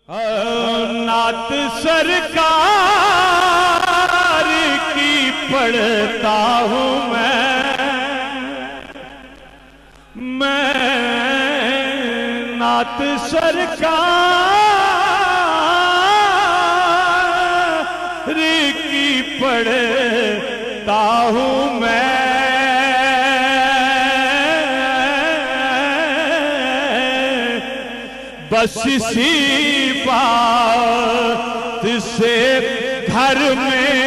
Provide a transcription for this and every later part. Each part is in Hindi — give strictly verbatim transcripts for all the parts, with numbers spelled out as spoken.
नात सरकार की पढ़ता हूँ मैं, मैं नात सरकार की पढ़ता हूँ मैं। बस इसी बात से घर में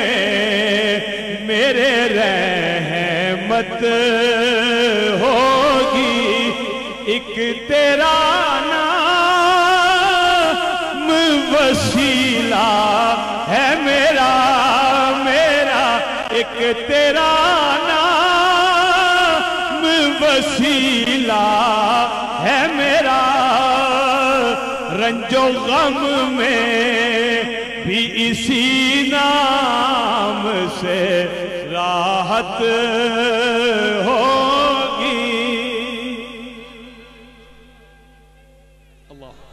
मेरे रहमत होगी, एक तेरा नाम वसीला है मेरा, मेरा एक तेरा नाम वसीला है मेरा। रंजो गम में भी इसी नाम से राहत होगी। अल्लाह।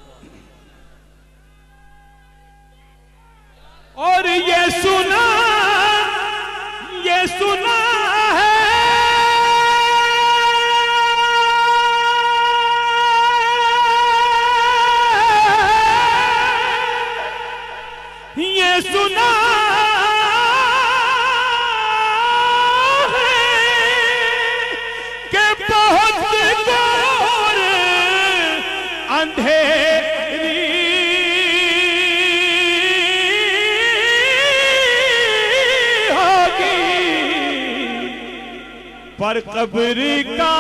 और ये सुना, ये सुना है सुना है कि बहुत घोर अंधेरी होगी, पर कब्र का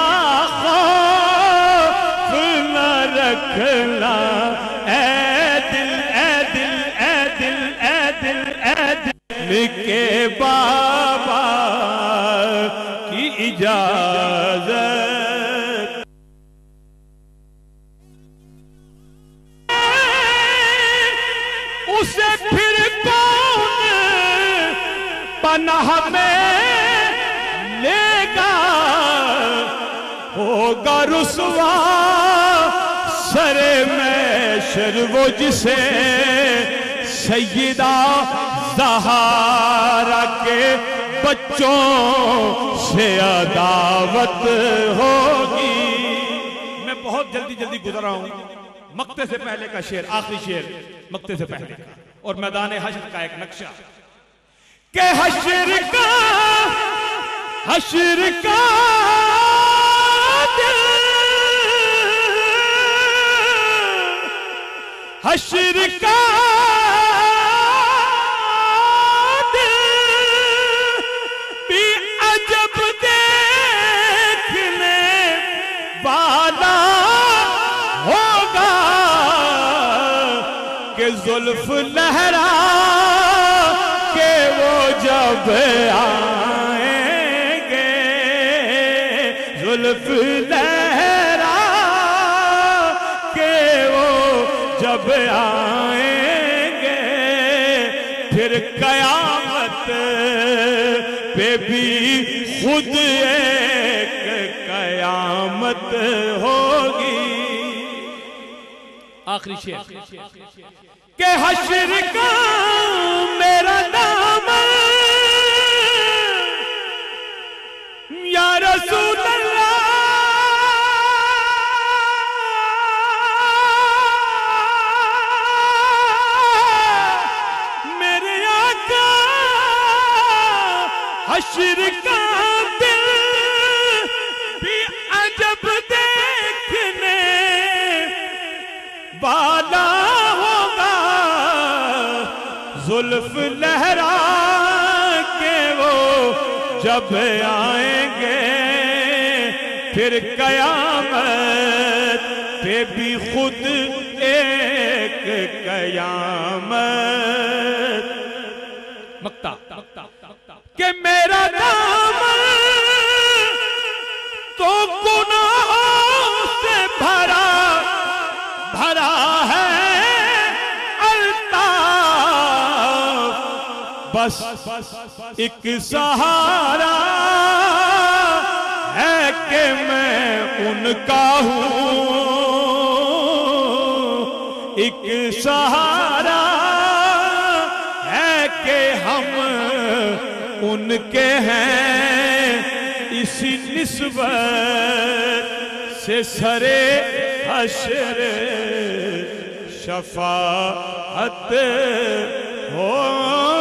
खौफ न रखना ऐ दिल, ऐ दिल, ऐ दिल, ऐ दिल, ऐ दिल के बाबा की इजाजत। उसे फिर कौन पनाह में लेगा, होगा रुसवा सरे महशर वो जिसे सैयदा ज़हरा के बच्चों से अदावत होगी। मैं बहुत जल्दी जल्दी गुजर रहा हूं। मक्ते से पहले का शेर, आखिरी शेर मक्ते से पहले का, और मैदान हश्र का एक नक्शा के हश्र का, हश्र का हश्र का दिल भी अजब देखने वाला होगा, कि जुल्फ लहरा के वो जब आएंगे, जुल्फ लहरा के वो जब आएंगे, फिर कयामत पे भी खुद एक कयामत होगी। आखिरी शेर के हश्र का मेरा नाम या रसूल अल्लाह, मेरे आका हश्र का दिल भी अजब देखने वाला होगा, जुल्फ लहरा के वो जब आएंगे, फिर कयामत पे भी खुद एक कयामत। मक्ता कि मेरा नाम तो गुनाहों से भरा भरा है अल्ताफ, बस एक सहारा है कि मैं उनका हूँ, एक सहारा है कि हम उनके हैं, इसी निस्बत से सरे हश्र शफाअत हो